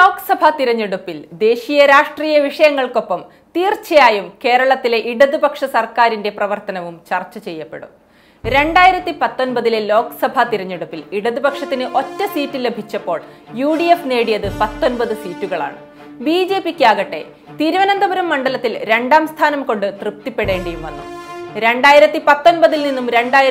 ലോക്സഭാ തിരഞ്ഞെടുപ്പിൽ ദേശീയ രാഷ്ട്രീയ വിഷയങ്ങൾക്കൊപ്പം തീർച്ചയായും കേരളത്തിലെ ഇടതുപക്ഷ സർക്കാരിന്റെ പ്രവർത്തനവും ചർച്ച ചെയ്യപ്പെടും. 2019 ലോക്സഭാ തിരഞ്ഞെടുപ്പിൽ ഇടതുപക്ഷത്തിന് ഒറ്റ സീറ്റ് ലഭിച്ചപ്പോൾ UDF നേടിയത് 19 സീറ്റുകളാണ്. BJPക്കാകട്ടെ തിരുവനന്തപുരം മണ്ഡലത്തിൽ 2ാം സ്ഥാനം കൊണ്ട് തൃപ്തിപ്പെടേണ്ടിയും വന്നു. 2019 നിന്നും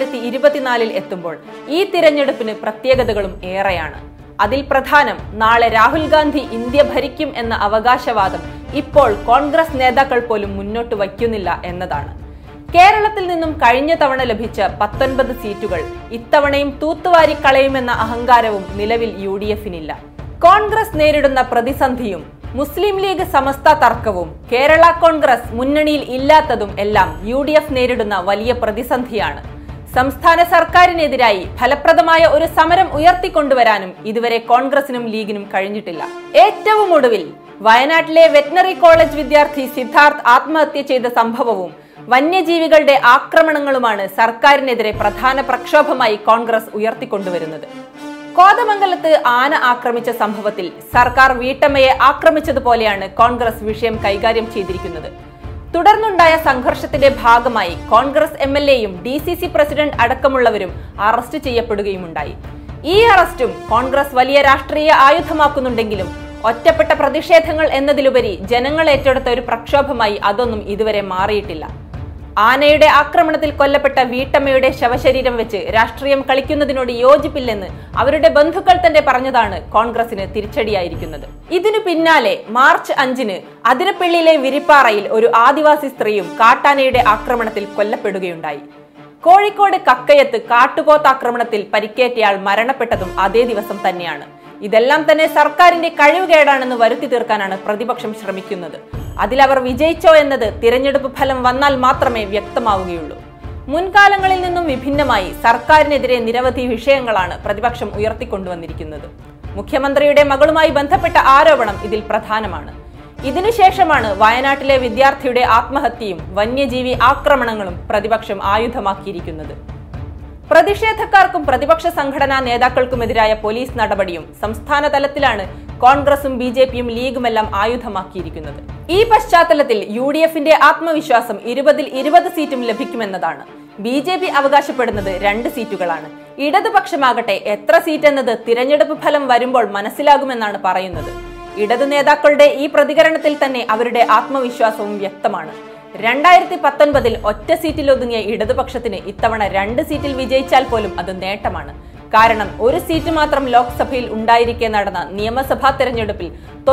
2024 എത്തുമ്പോൾ ഈ തിരഞ്ഞെടുപ്പിന് പ്രത്യേകതകളും ഏറെയാണ്. അതിൽ പ്രധാനം നാളെ രാഹുൽ ഗാന്ധി ഇന്ത്യ ഭരിക്കും എന്ന അവകാശവാദം ഇപ്പോൾ കോൺഗ്രസ് നേതാക്കൾ പോലും മുന്നോട്ട് വയ്ക്കുന്നില്ല എന്നതാണ്. കേരളത്തിൽ നിന്നും കഴിഞ്ഞ തവണ ലഭിച്ച 19 സീറ്റുകൾ ഇത്തവണയും തൂത്തുവാരി കളയുമെന്ന അഹങ്കാരവും നിലവിൽ UDFനില്ല. കോൺഗ്രസ് നേരിടുന്ന പ്രതിസന്ധിയും മുസ്ലിം ലീഗ് സമസ്ത തർക്കവും കേരള കോൺഗ്രസ് മുന്നണിയിൽ ഇല്ലാത്തതും എല്ലാം UDF നേരിടുന്ന വലിയ പ്രതിസന്ധിയാണ്. സംസ്ഥാന സർക്കാരിനെതിരായി ഫലപ്രദമായ ഒരു സമരം ഉയർത്തിക്കൊണ്ടുവരാനും ഇതുവരെ കോൺഗ്രസിനും ലീഗിനും കഴിഞ്ഞിട്ടില്ല. ഏറ്റവും ഒടുവിൽ വയനാട്ടിലെ വെറ്റിനറി കോളേജ് വിദ്യാർത്ഥി സിദ്ധാർത്ഥ് ആത്മഹത്യ ചെയ്ത സംഭവവും വന്യജീവികളുടെ ആക്രമണങ്ങളുമാണ് സർക്കാരിനെതിരെ പ്രധാന പ്രക്ഷോഭമായി കോൺഗ്രസ് ഉയർത്തിക്കൊണ്ടുവരുന്നത്. കോതമംഗലത്ത് ആന ആക്രമിച്ച സംഭവത്തിൽ സർക്കാർ വീട്ടമ്മയെ ആക്രമിച്ചതുപോലെയാണ് കോൺഗ്രസ് വിഷയം കൈകാര്യം ചെയ്തിരിക്കുന്നത്. തുടർന്നുണ്ടായ സംഘർഷത്തിന്റെ ഭാഗമായി കോൺഗ്രസ് MLAയും DCC പ്രസിഡന്റ് അടക്കമുള്ളവരും അറസ്റ്റ് ചെയ്യപ്പെടുകയുമുണ്ടായി. ഈ അറസ്റ്റും കോൺഗ്രസ് വലിയ രാഷ്ട്രീയ ആയുധമാക്കുന്നുണ്ടെങ്കിലും ഒറ്റപ്പെട്ട പ്രതിഷേധങ്ങൾ എന്നതിലുപരി ജനങ്ങൾ ഏറ്റെടുത്ത ഒരു പ്രക്ഷോഭമായി അതൊന്നും ഇതുവരെ മാറിയിട്ടില്ല. ആനയുടെ ആക്രമണത്തിൽ കൊല്ലപ്പെട്ട വീട്ടമ്മയുടെ ശവശരീരം വെച്ച് രാഷ്ട്രീയം കളിക്കുന്നതിനോട് യോജിപ്പില്ലെന്ന് അവരുടെ ബന്ധുക്കൾ തന്നെ പറഞ്ഞതാണ് കോൺഗ്രസിന് തിരിച്ചടിയായിരിക്കുന്നത്. ഇതിനു പിന്നാലെ മാർച്ച് 5-ന് അതിരപ്പള്ളിയിലെ വിരിപ്പാറയിൽ ഒരു ആദിവാസി സ്ത്രീയും കാട്ടാനയുടെ ആക്രമണത്തിൽ കൊല്ലപ്പെടുകയുണ്ടായി. കോഴിക്കോട് കക്കയത്ത് കാട്ടുപോത്താക്രമണത്തിൽ പരിക്കേറ്റയാൾ മരണപ്പെട്ടതും അതേ ദിവസം തന്നെയാണ്. ഇതെല്ലാം തന്നെ സർക്കാരിന്റെ കഴിവുകേടാണെന്ന് വരുത്തി തീർക്കാനാണ് പ്രതിപക്ഷം ശ്രമിക്കുന്നത്. അതിലവർ വിജയിച്ചോ എന്നത് തിരഞ്ഞെടുപ്പ് ഫലം വന്നാൽ മാത്രമേ വ്യക്തമാവുകയുള്ളൂ. മുൻകാലങ്ങളിൽ നിന്നും വിഭിന്നമായി സർക്കാരിനെതിരെ നിരവധി വിഷയങ്ങളാണ് പ്രതിപക്ഷം ഉയർത്തിക്കൊണ്ടുവന്നിരിക്കുന്നത്. മുഖ്യമന്ത്രിയുടെ മകളുമായി ബന്ധപ്പെട്ട ആരോപണം ഇതിൽ പ്രധാനമാണ്. ഇതിനുശേഷമാണ് വയനാട്ടിലെ വിദ്യാർത്ഥിയുടെ ആത്മഹത്യയും വന്യജീവി ആക്രമണങ്ങളും പ്രതിപക്ഷം ആയുധമാക്കിയിരിക്കുന്നത്. പ്രതിഷേധക്കാർക്കും പ്രതിപക്ഷ സംഘടനാ നേതാക്കൾക്കുമെതിരായ പോലീസ് നടപടിയും സംസ്ഥാന തലത്തിലാണ് കോൺഗ്രസും BJPയും ലീഗുമെല്ലാം ആയുധമാക്കിയിരിക്കുന്നത്. ഈ പശ്ചാത്തലത്തിൽ UDFന്റെ ആത്മവിശ്വാസം 20-ൽ 20 സീറ്റും ലഭിക്കുമെന്നതാണ്. BJP അവകാശപ്പെടുന്നത് 2 സീറ്റുകളാണ്. ഇടതുപക്ഷമാകട്ടെ എത്ര സീറ്റ് എന്നത് തിരഞ്ഞെടുപ്പ് ഫലം വരുമ്പോൾ മനസ്സിലാകുമെന്നാണ് പറയുന്നത്. ഇടതു നേതാക്കളുടെ ഈ പ്രതികരണത്തിൽ തന്നെ അവരുടെ ആത്മവിശ്വാസവും വ്യക്തമാണ്. 2019 ഒറ്റ സീറ്റിൽ ഒതുങ്ങിയ ഇടതുപക്ഷത്തിന് ഇത്തവണ 2 സീറ്റിൽ വിജയിച്ചാൽ പോലും അത് നേട്ടമാണ്. കാരണം ഒരു സീറ്റ് മാത്രം ലോക്സഭയിൽ ഉണ്ടായിരിക്കെ നടന്ന നിയമസഭാ തെരഞ്ഞെടുപ്പിൽ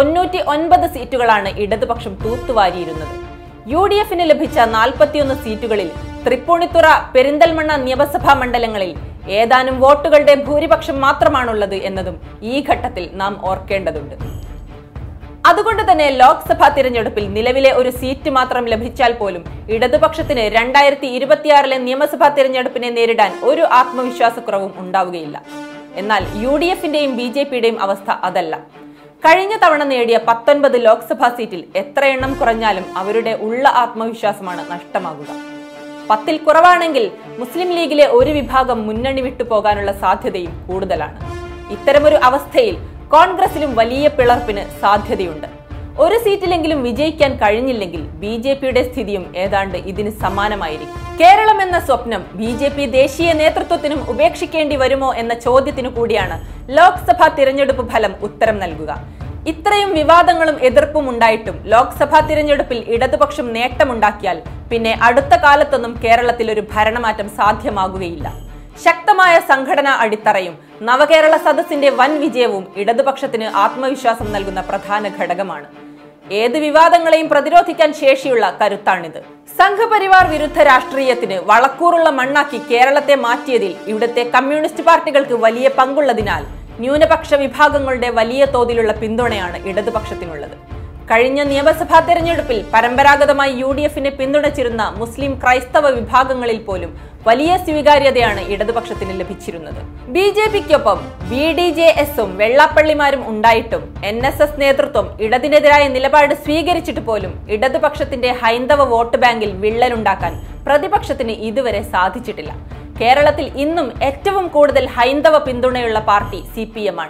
99 സീറ്റുകളാണ് ഇടതുപക്ഷം തൂത്തുവാരിയിരുന്നത്. UDFന് ലഭിച്ച 41 സീറ്റുകളിൽ തൃപ്പൂണിത്തുറ, പെരിന്തൽമണ്ണ നിയമസഭാ മണ്ഡലങ്ങളിൽ ഏതാനും വോട്ടുകളുടെ ഭൂരിപക്ഷം മാത്രമാണുള്ളത് എന്നതും ഈ ഘട്ടത്തിൽ നാം ഓർക്കേണ്ടതുണ്ട്. അതുകൊണ്ട് തന്നെ ലോക്സഭാ തിരഞ്ഞെടുപ്പിൽ നിലവിലെ ഒരു സീറ്റ് മാത്രം ലഭിച്ചാൽ പോലും ഇടതുപക്ഷത്തിന് 2026 നിയമസഭാ തിരഞ്ഞെടുപ്പിനെ നേരിടാൻ ഒരു ആത്മവിശ്വാസക്കുറവും ഉണ്ടാവുകയില്ല. എന്നാൽ UDFന്റെയും BJPയുടെയും അവസ്ഥ അതല്ല. കഴിഞ്ഞ തവണ നേടിയ 19 ലോക്സഭാ സീറ്റിൽ എത്ര എണ്ണം കുറഞ്ഞാലും അവരുടെ ഉള്ള ആത്മവിശ്വാസമാണ് നഷ്ടമാകുക. 10-ൽ കുറവാണെങ്കിൽ മുസ്ലിം ലീഗിലെ ഒരു വിഭാഗം മുന്നണി വിട്ടുപോകാനുള്ള സാധ്യതയും കൂടുതലാണ്. ഇത്തരമൊരു അവസ്ഥയിൽ കോൺഗ്രസിലും വലിയ പിളർപ്പിന് സാധ്യതയുണ്ട്. ഒരു സീറ്റിലെങ്കിലും വിജയിക്കാൻ കഴിഞ്ഞില്ലെങ്കിൽ BJPയുടെ സ്ഥിതിയും ഏതാണ്ട് ഇതിന് സമാനമായിരിക്കും. കേരളം എന്ന സ്വപ്നം BJP ദേശീയ നേതൃത്വത്തിനും ഉപേക്ഷിക്കേണ്ടി വരുമോ എന്ന ചോദ്യത്തിനു കൂടിയാണ് ലോക്സഭാ തിരഞ്ഞെടുപ്പ് ഫലം ഉത്തരം നൽകുക. ഇത്രയും വിവാദങ്ങളും എതിർപ്പും ഉണ്ടായിട്ടും ലോക്സഭാ തിരഞ്ഞെടുപ്പിൽ ഇടതുപക്ഷം നേട്ടമുണ്ടാക്കിയാൽ പിന്നെ അടുത്ത കാലത്തൊന്നും കേരളത്തിൽ ഒരു ഭരണമാറ്റം സാധ്യമാകുകയില്ല. ശക്തമായ സംഘടനാ അടിത്തറയും നവകേരള സദസ്സിന്റെ വൻ വിജയവും ഇടതുപക്ഷത്തിന് ആത്മവിശ്വാസം നൽകുന്ന പ്രധാന ഘടകമാണ്. ഏത് വിവാദങ്ങളെയും പ്രതിരോധിക്കാൻ ശേഷിയുള്ള കരുത്താണിത്. സംഘപരിവാർ വിരുദ്ധ രാഷ്ട്രീയത്തിന് വളക്കൂറുള്ള മണ്ണാക്കി കേരളത്തെ മാറ്റിയതിൽ ഇവിടുത്തെ കമ്മ്യൂണിസ്റ്റ് പാർട്ടികൾക്ക് വലിയ പങ്കുള്ളതിനാൽ ന്യൂനപക്ഷ വിഭാഗങ്ങളുടെ വലിയ തോതിലുള്ള പിന്തുണയാണ് ഇടതുപക്ഷത്തിനുള്ളത്. കഴിഞ്ഞ നിയമസഭാ തെരഞ്ഞെടുപ്പിൽ പരമ്പരാഗതമായി UDFനെ പിന്തുണച്ചിരുന്ന മുസ്ലിം ക്രൈസ്തവ വിഭാഗങ്ങളിൽ പോലും വലിയ സ്വീകാര്യതയാണ് ഇടതുപക്ഷത്തിന് ലഭിച്ചിരുന്നത്. BJPക്കൊപ്പം BDJSഉം വെള്ളാപ്പള്ളിമാരും ഉണ്ടായിട്ടും NSS നേതൃത്വം ഇടതിനെതിരായ നിലപാട് സ്വീകരിച്ചിട്ട് പോലും ഇടതുപക്ഷത്തിന്റെ ഹൈന്ദവ വോട്ട് ബാങ്കിൽ വിള്ളലുണ്ടാക്കാൻ പ്രതിപക്ഷത്തിന് ഇതുവരെ സാധിച്ചിട്ടില്ല. കേരളത്തിൽ ഇന്നും ഏറ്റവും കൂടുതൽ ഹൈന്ദവ പിന്തുണയുള്ള പാർട്ടി CPM ആണ്.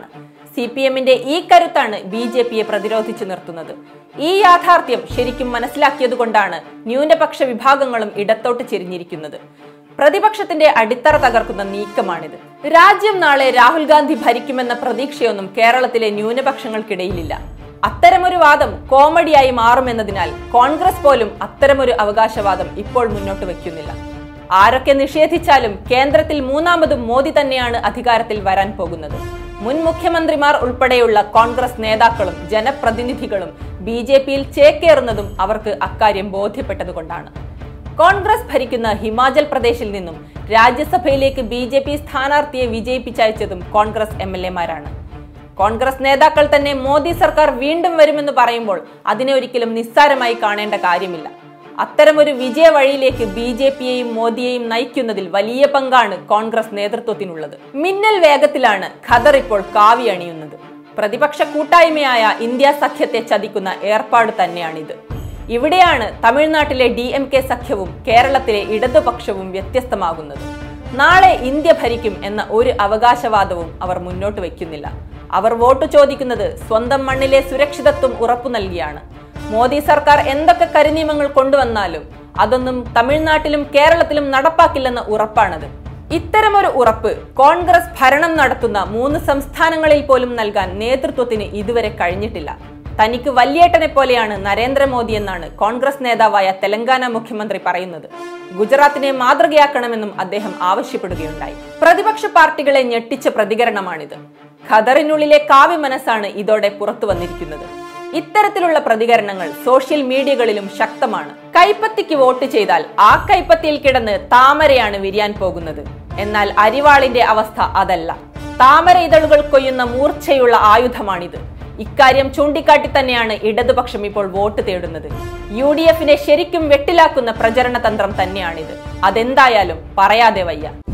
CPM-ന്റെ ഈ കരുത്താണ് BJP-യെ പ്രതിരോധിച്ചു നിർത്തുന്നത്. ഈ യാഥാർത്ഥ്യം ശരിക്കും മനസ്സിലാക്കിയതുകൊണ്ടാണ് ന്യൂനപക്ഷ വിഭാഗങ്ങളും ഇടത്തോട്ട് ചെരിഞ്ഞിരിക്കുന്നത്. പ്രതിപക്ഷത്തിന്റെ അടിത്തറ തകർക്കുന്ന നീക്കമാണിത്. രാജ്യം നാളെ രാഹുൽ ഗാന്ധി ഭരിക്കുമെന്ന പ്രതീക്ഷയൊന്നും കേരളത്തിലെ ന്യൂനപക്ഷങ്ങൾക്കിടയിലില്ല. അത്തരമൊരു വാദം കോമഡിയായി മാറുമെന്നതിനാൽ കോൺഗ്രസ് പോലും അത്തരമൊരു അവകാശവാദം ഇപ്പോൾ മുന്നോട്ട് വയ്ക്കുന്നില്ല. ആരൊക്കെ നിഷേധിച്ചാലും കേന്ദ്രത്തിൽ മൂന്നാമതും മോദി തന്നെയാണ് അധികാരത്തിൽ വരാൻ പോകുന്നത്. മുൻ മുഖ്യമന്ത്രിമാർ ഉൾപ്പെടെയുള്ള കോൺഗ്രസ് നേതാക്കളും ജനപ്രതിനിധികളും BJP-യിൽ ചേക്കേറുന്നതും അവർക്ക് അക്കാര്യം ബോധ്യപ്പെട്ടതുകൊണ്ടാണ്. കോൺഗ്രസ് ഭരിക്കുന്ന ഹിമാചൽ പ്രദേശിൽ നിന്നും രാജ്യസഭയിലേക്ക് BJP സ്ഥാനാർത്ഥിയെ വിജയിപ്പിച്ചയച്ചതും കോൺഗ്രസ് MLA-മാരാണ്. കോൺഗ്രസ് നേതാക്കൾ തന്നെ മോദി സർക്കാർ വീണ്ടും വരുമെന്ന് പറയുമ്പോൾ അതിനെ ഒരിക്കലും നിസ്സാരമായി കാണേണ്ട കാര്യമില്ല. അത്തരമൊരു വിജയ വഴിയിലേക്ക് BJP-യെയും മോദിയെയും നയിക്കുന്നതിൽ വലിയ പങ്കാണ് കോൺഗ്രസ് നേതൃത്വത്തിനുള്ളത്. മിന്നൽ വേഗത്തിലാണ് ഖദർ ഇപ്പോൾ കാവി അണിയുന്നത്. പ്രതിപക്ഷ കൂട്ടായ്മയായ ഇന്ത്യ സഖ്യത്തെ ചതിക്കുന്ന ഏർപ്പാട് തന്നെയാണിത്. ഇവിടെയാണ് തമിഴ്നാട്ടിലെ DMK സഖ്യവും കേരളത്തിലെ ഇടതുപക്ഷവും വ്യത്യസ്തമാകുന്നത്. നാളെ ഇന്ത്യ ഭരിക്കും എന്ന ഒരു അവകാശവാദവും അവർ മുന്നോട്ട് വയ്ക്കുന്നില്ല. അവർ വോട്ട് ചോദിക്കുന്നത് സ്വന്തം മണ്ണിലെ സുരക്ഷിതത്വം ഉറപ്പു നൽകിയാണ്. മോദി സർക്കാർ എന്തൊക്കെ കരിനിയമങ്ങൾ കൊണ്ടുവന്നാലും അതൊന്നും തമിഴ്നാട്ടിലും കേരളത്തിലും നടപ്പാക്കില്ലെന്ന ഉറപ്പാണത്. ഇത്തരമൊരു ഉറപ്പ് കോൺഗ്രസ് ഭരണം നടത്തുന്ന 3 സംസ്ഥാനങ്ങളിൽ പോലും നൽകാൻ നേതൃത്വത്തിന് ഇതുവരെ കഴിഞ്ഞിട്ടില്ല. തനിക്ക് വല്യേട്ടനെ പോലെയാണ് നരേന്ദ്രമോദി എന്നാണ് കോൺഗ്രസ് നേതാവായ തെലങ്കാന മുഖ്യമന്ത്രി പറയുന്നത്. ഗുജറാത്തിനെ മാതൃകയാക്കണമെന്നും അദ്ദേഹം ആവശ്യപ്പെടുകയുണ്ടായി. പ്രതിപക്ഷ പാർട്ടികളെ ഞെട്ടിച്ച പ്രതികരണമാണിത്. ഖദറിനുള്ളിലെ കാവ്യ മനസ്സാണ് ഇതോടെ പുറത്തു വന്നിരിക്കുന്നത്. ഇത്തരത്തിലുള്ള പ്രതികരണങ്ങൾ സോഷ്യൽ മീഡിയകളിലും ശക്തമാണ്. കൈപ്പത്തിക്ക് വോട്ട് ചെയ്താൽ ആ കൈപ്പത്തിയിൽ കിടന്ന് താമരയാണ് വിരിയാൻ പോകുന്നത്. എന്നാൽ അരിവാളിന്റെ അവസ്ഥ അതല്ല. താമര ഇതളുകൾ കൊയ്യുന്ന മൂർച്ചയുള്ള ആയുധമാണിത്. ഇക്കാര്യം ചൂണ്ടിക്കാട്ടി തന്നെയാണ് ഇടതുപക്ഷം ഇപ്പോൾ വോട്ട് തേടുന്നത്. UDF-നെ ശരിക്കും വെട്ടിലാക്കുന്ന പ്രചരണ തന്ത്രം തന്നെയാണിത്. അതെന്തായാലും പറയാതെ വയ്യ.